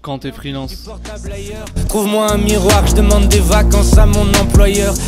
quand t'es freelance? Trouve-moi un miroir, je demande des vacances à mon employeur.